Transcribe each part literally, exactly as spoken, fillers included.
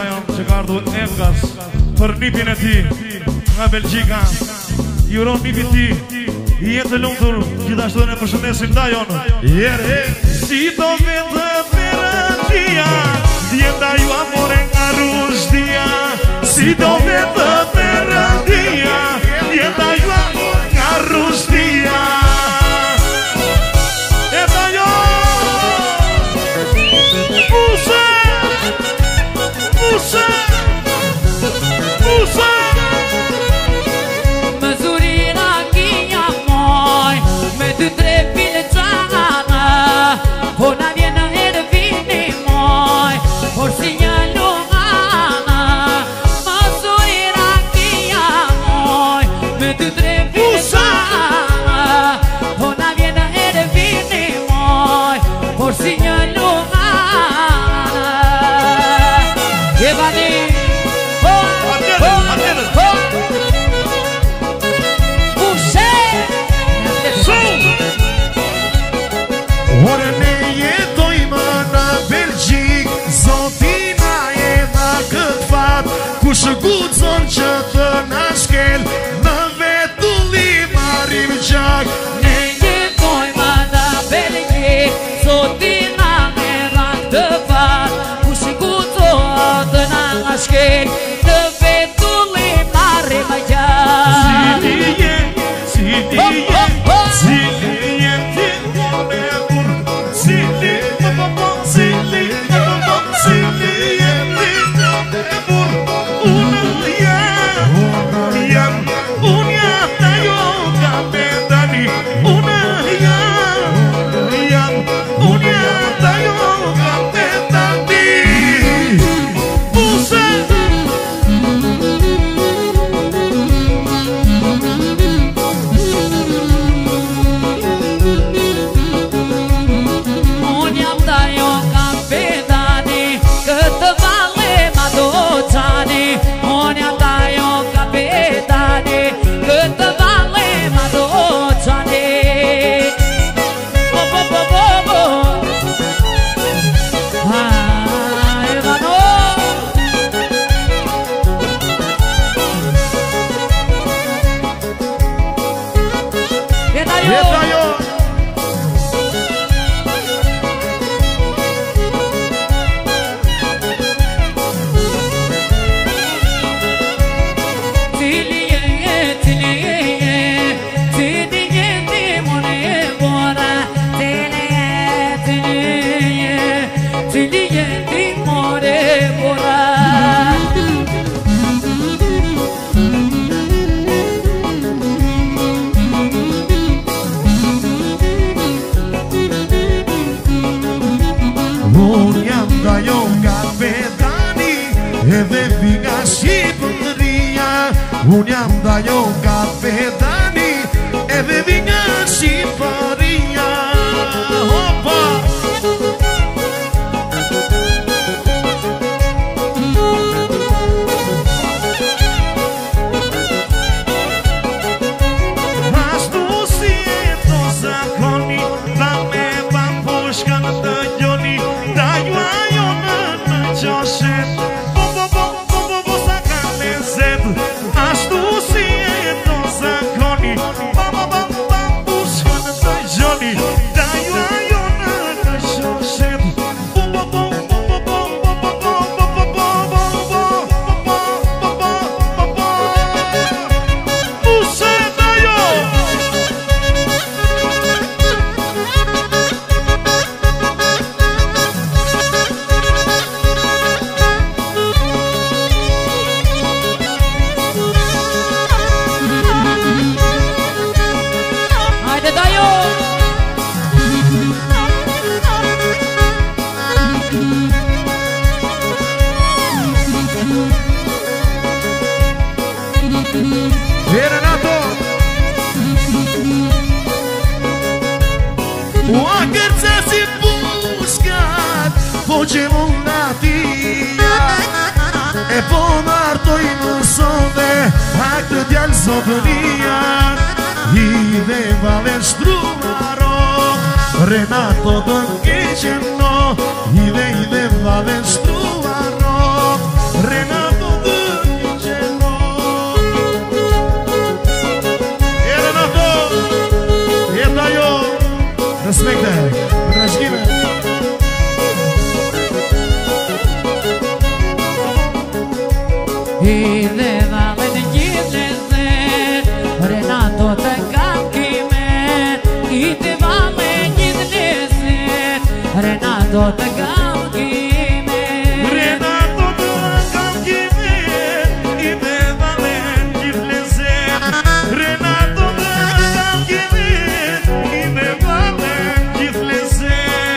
Që ka ardhur Evgas për nipin e ti nga Belgjika. I uron nipin ti i jetë lumtur, gjithashtu ne përshëndesim Dajon. Jere si do vetë Perëndia, dieta ju amore nga Rushdija. Si do vetë Perëndia, dieta ju amore nga Rushdija. E Dajon Puse Puse Puse Măsurina ghia moi me tu trepile țana Pona vienă er vine moi Por segnalungana Măsurina ghia moi me tu trepile țana Pona vienă er vine moi Por segnalungana Evani Ore ne jetojmë në Belgjik, Zotina e dha këtë fat, ku shëgucon që të na shkel, në vetulli marim gjak. Ne jetojmë në Belgjik, Zotina e dha këtë fat, ku shëgucon të na shkel, në vetulli marim gjak. Cili je, cili je, cili je ti mone mur, cili, cili, cili je ti mone mur. Unë jam, jam, unë jam Dajo kapetani. Unë jam, jam, unë jam Dajo kapetani. Puse Unë jam Dajo kapetani, këtë valle ma do qani. Unë jam Dajo kapetani, këtë valle ma do qani. Po, po, po, po, po. Ah, Ivano. E Dajo. E Dajo Cili je, cili je, cili je ti mone bora. Cili je, cili je, cili je ti more bora. Unë jam Dajo kapetani, edhe vi nga Shqipëria. Unë jam Dajo kapetani, edhe vi nga Shqipëria. Hopa! Ashtu si e to zakoni, da me pampushkan të gjoni. Dajo ajo në në qoshet, po po po po po po sa ka me zed. Ashtu si e to zakoni, pa pa pa pampushkan të gjoni. Dajo ajo në në qoshet, po po po po po po po po po po po po po po. Puse Dajo! Hajde Dajo. Renato U a kërca si puskat, po që mund atia. E po martoj më sonde, a këtë djallë zotënia. I dhe vale shtrumaro, Renato të nkeqen no. I dhe i dhe vale shtrumaro, I dhe valën gjithë lezen Renato të kam kimet I dhe valën gjithë lezen Renato të kam kimet Renato të kam kimet I dhe valën gjithë lezen Renato të kam kimet I dhe valën gjithë lezen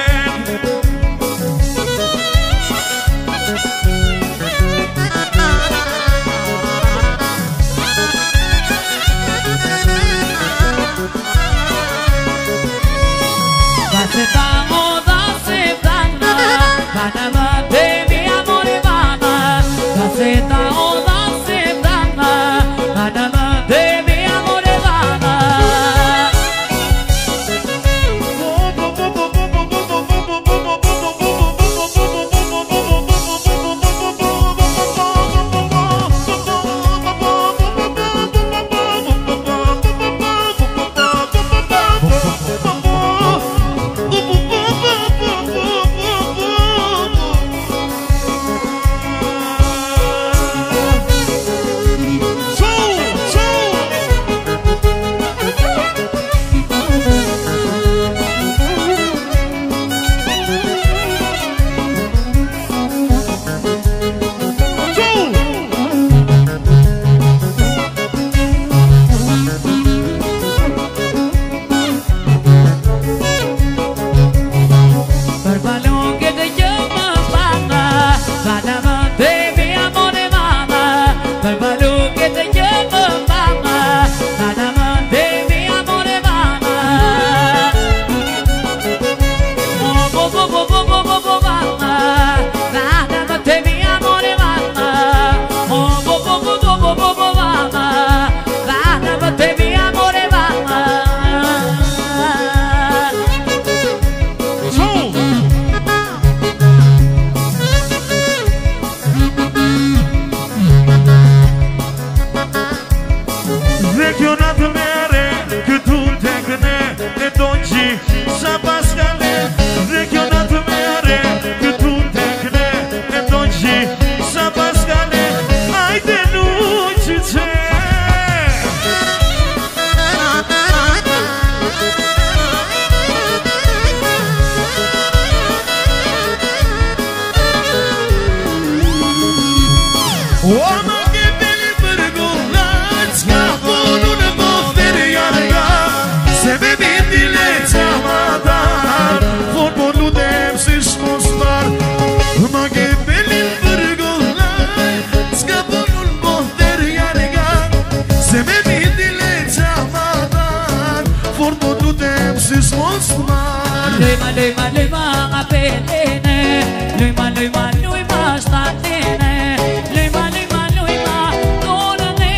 Luma, luma, luma, ngapelene Luma, luma, luma, statene Luma, luma, luma, tonane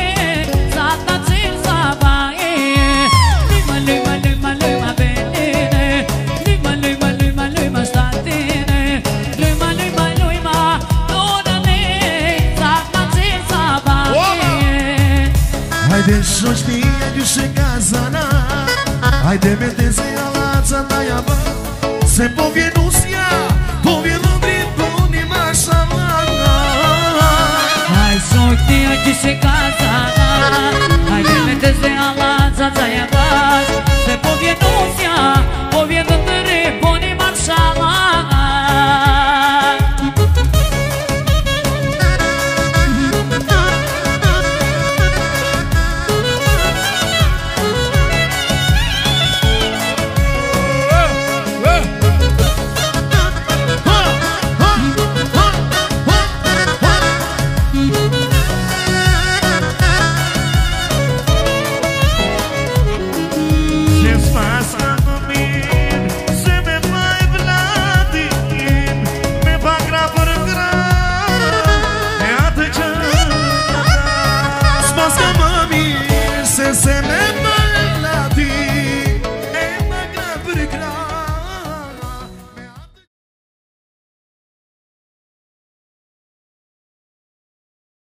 Sata cil sabae Luma, luma, luma, luma, pelene Luma, luma, luma, luma, statene Luma, luma, luma, tonane Sata cil sabae Haide să știe că se casana Haide metese alața ta ia bă Se povienusia, povienuă dreptuni mașa Hai să știe că se casana Haide metese alața ta ia bă